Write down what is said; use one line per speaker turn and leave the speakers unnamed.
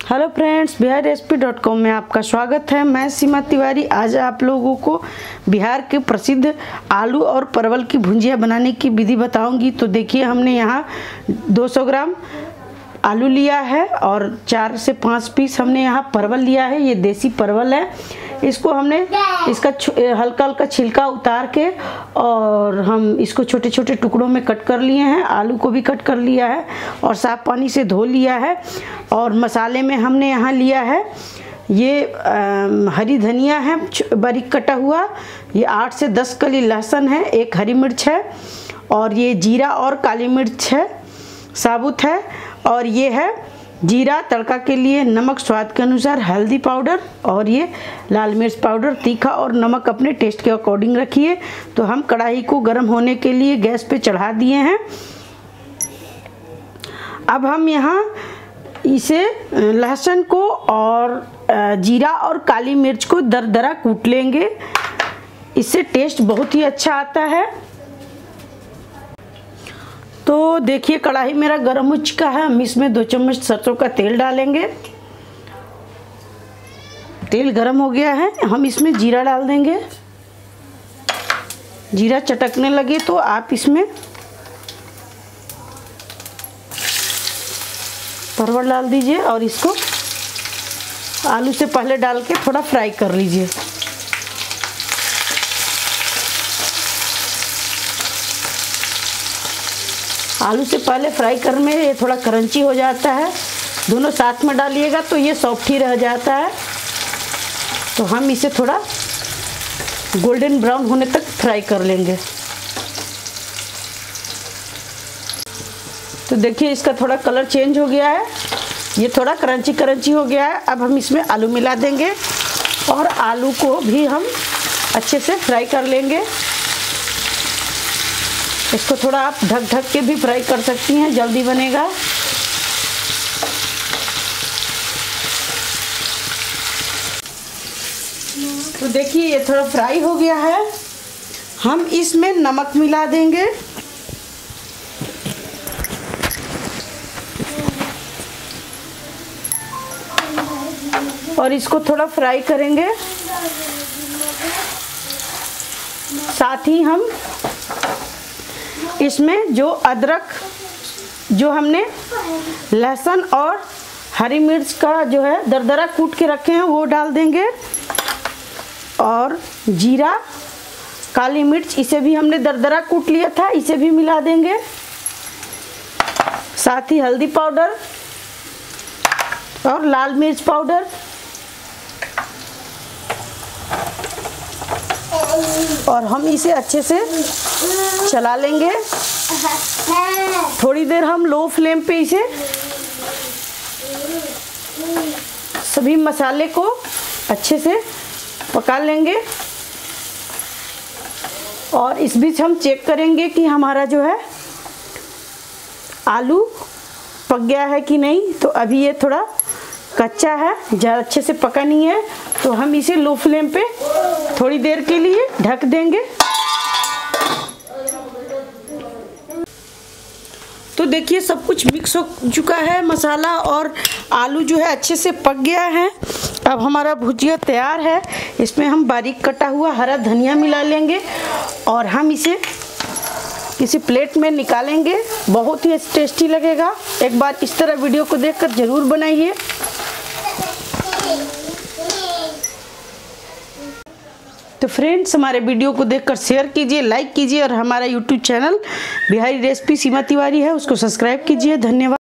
Hello friends, biharrecipe.com में आपका स्वागत है। मैं सीमा तिवारी आज आप लोगों को बिहार के प्रसिद्ध आलू और परवल की भुंजिया बनाने की विधि बताऊंगी। तो देखिए, हमने यहाँ 200 ग्राम आलू लिया है और 4 से 5 पीस हमने यहाँ परवल लिया है। ये देसी परवल है। इसको हमने इसका हल्का हल्का छिलका उतार के और हम इसको छोटे छोटे टुकड़ों में कट कर लिए हैं। आलू को भी कट कर लिया है और साफ पानी से धो लिया है। और मसाले में हमने यहाँ लिया है ये हरी धनिया है बारीक कटा हुआ, ये 8 से 10 कली लहसुन है, एक हरी मिर्च है और ये जीरा और काली मिर्च है साबुत है, और ये है जीरा तड़का के लिए, नमक स्वाद के अनुसार, हल्दी पाउडर और ये लाल मिर्च पाउडर। तीखा और नमक अपने टेस्ट के अकॉर्डिंग रखिए। तो हम कढ़ाई को गर्म होने के लिए गैस पे चढ़ा दिए हैं। अब हम यहाँ इसे लहसुन को और जीरा और काली मिर्च को दरदरा कूट लेंगे। इससे टेस्ट बहुत ही अच्छा आता है। तो देखिए, कढ़ाई मेरा गर्म हो चुका है। हम इसमें 2 चम्मच सरसों का तेल डालेंगे। तेल गर्म हो गया है। हम इसमें जीरा डाल देंगे। जीरा चटकने लगे तो आप इसमें परवल डाल दीजिए और इसको आलू से पहले डाल के थोड़ा फ्राई कर लीजिए। आलू से पहले फ्राई करने में ये थोड़ा क्रंची हो जाता है। दोनों साथ में डालिएगा तो ये सॉफ्ट ही रह जाता है। तो हम इसे थोड़ा गोल्डन ब्राउन होने तक फ्राई कर लेंगे। तो देखिए, इसका थोड़ा कलर चेंज हो गया है, ये थोड़ा क्रंची क्रंची हो गया है। अब हम इसमें आलू मिला देंगे और आलू को भी हम अच्छे से फ्राई कर लेंगे। इसको थोड़ा आप ढक ढक के भी फ्राई कर सकती हैं, जल्दी बनेगा। तो देखिए, ये थोड़ा फ्राई हो गया है। हम इसमें नमक मिला देंगे और इसको थोड़ा फ्राई करेंगे। साथ ही हम इसमें जो अदरक जो हमने लहसुन और हरी मिर्च का जो है दरदरा कूट के रखे हैं वो डाल देंगे। और जीरा काली मिर्च इसे भी हमने दरदरा कूट लिया था, इसे भी मिला देंगे। साथ ही हल्दी पाउडर और लाल मिर्च पाउडर और हम इसे अच्छे से चला लेंगे। थोड़ी देर हम लो फ्लेम पे इसे सभी मसाले को अच्छे से पका लेंगे। और इस बीच हम चेक करेंगे कि हमारा जो है आलू पक गया है कि नहीं। तो अभी ये थोड़ा कच्चा है, ज़्यादा अच्छे से पका नहीं है। तो हम इसे लो फ्लेम पे थोड़ी देर के लिए ढक देंगे। तो देखिए, सब कुछ मिक्स हो चुका है, मसाला और आलू जो है अच्छे से पक गया है। अब हमारा भुजिया तैयार है। इसमें हम बारीक कटा हुआ हरा धनिया मिला लेंगे और हम इसे किसी प्लेट में निकालेंगे। बहुत ही टेस्टी लगेगा। एक बार इस तरह वीडियो को देखकर ज़रूर बनाइए। तो फ्रेंड्स, हमारे वीडियो को देखकर शेयर कीजिए, लाइक कीजिए और हमारा YouTube channel Bihari recipe Seema Tiwari है उसको सब्सक्राइब कीजिए। धन्यवाद।